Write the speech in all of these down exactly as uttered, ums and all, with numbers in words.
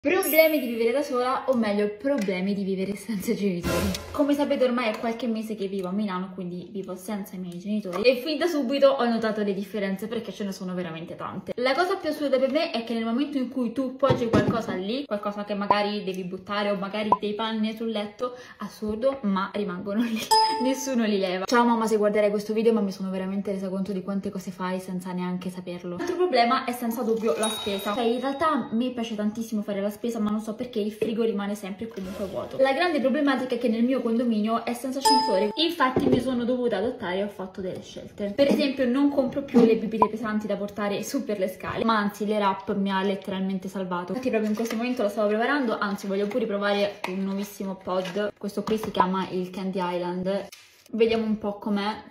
Problemi di vivere da sola, o meglio, problemi di vivere senza genitori. Come sapete ormai è qualche mese che vivo a Milano, quindi vivo senza i miei genitori e fin da subito ho notato le differenze perché ce ne sono veramente tante. La cosa più assurda per me è che nel momento in cui tu poggi qualcosa lì, qualcosa che magari devi buttare o magari dei panni sul letto, assurdo, ma rimangono lì, nessuno li leva. Ciao mamma se guarderai questo video, ma mi sono veramente resa conto di quante cose fai senza neanche saperlo. L'altro problema è senza dubbio la spesa. Cioè in realtà a me piace tantissimo fare la spesa, ma non so perché il frigo rimane sempre comunque vuoto. La grande problematica è che nel mio condominio è senza ascensore, infatti mi sono dovuta adattare e ho fatto delle scelte. Per esempio non compro più le bibite pesanti da portare su per le scale, ma anzi le wrap mi ha letteralmente salvato. Infatti proprio in questo momento la stavo preparando, anzi voglio pure provare un nuovissimo pod, questo qui si chiama il Candy Island. Vediamo un po' com'è.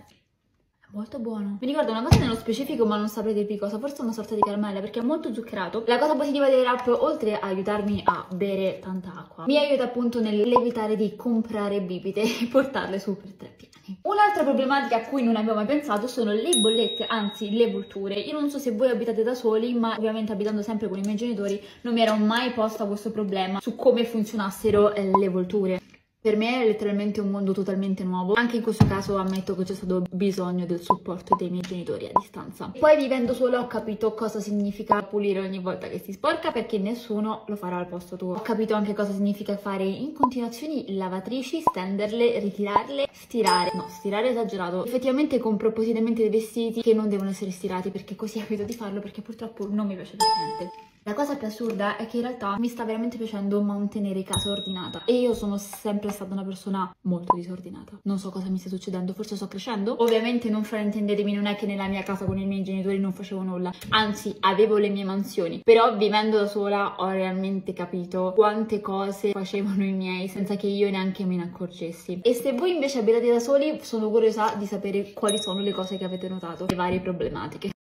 Molto buono. Mi ricordo una cosa nello specifico, ma non saprei dirvi cosa, forse una sorta di caramella perché è molto zuccherato. La cosa positiva dei wrap, oltre a aiutarmi a bere tanta acqua, mi aiuta appunto nell'evitare di comprare bibite e portarle su per tre piani. Un'altra problematica a cui non avevo mai pensato sono le bollette, anzi le volture. Io non so se voi abitate da soli, ma ovviamente abitando sempre con i miei genitori non mi ero mai posta questo problema su come funzionassero eh, le volture. Per me è letteralmente un mondo totalmente nuovo. Anche in questo caso ammetto che c'è stato bisogno del supporto dei miei genitori a distanza. Poi vivendo solo ho capito cosa significa pulire ogni volta che si sporca, perché nessuno lo farà al posto tuo. Ho capito anche cosa significa fare in continuazioni lavatrici, stenderle, ritirarle, stirare. No, stirare è esagerato. Effettivamente compro appositamente dei vestiti che non devono essere stirati perché così evito di farlo, perché purtroppo non mi piace per niente. La cosa più assurda è che in realtà mi sta veramente piacendo mantenere casa ordinata e io sono sempre stata una persona molto disordinata. Non so cosa mi stia succedendo, forse sto crescendo? Ovviamente non fraintendetemi, non è che nella mia casa con i miei genitori non facevo nulla, anzi avevo le mie mansioni, però vivendo da sola ho realmente capito quante cose facevano i miei senza che io neanche me ne accorgessi. E se voi invece abitate da soli, sono curiosa di sapere quali sono le cose che avete notato, le varie problematiche.